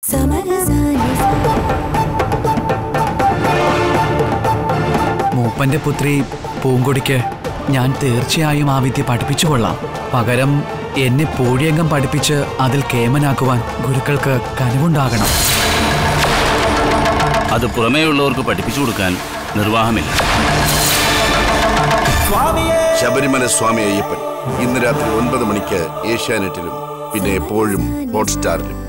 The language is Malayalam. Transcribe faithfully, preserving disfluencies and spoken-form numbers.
മൂപ്പന്റെ പുത്രി പൂങ്കൊടിക്ക് ഞാൻ തീർച്ചയായും ആ വിദ്യ പഠിപ്പിച്ചുകൊള്ളാം. പകരം എന്നെ പൂഴിയംഗം പഠിപ്പിച്ച് അതിൽ കേമനാക്കുവാൻ ഗുരുക്കൾക്ക് കനിവുണ്ടാകണം. അത് പുറമേയുള്ളവർക്ക് പഠിപ്പിച്ചു കൊടുക്കാൻ നിർവാഹമില്ല. ശബരിമല സ്വാമി അയ്യപ്പൻ ഇന്ന് രാത്രി ഒൻപത് മണിക്ക് ഏഷ്യാനെറ്റിലും പിന്നെ എപ്പോഴും ഹോട്ട്സ്റ്റാറിലും.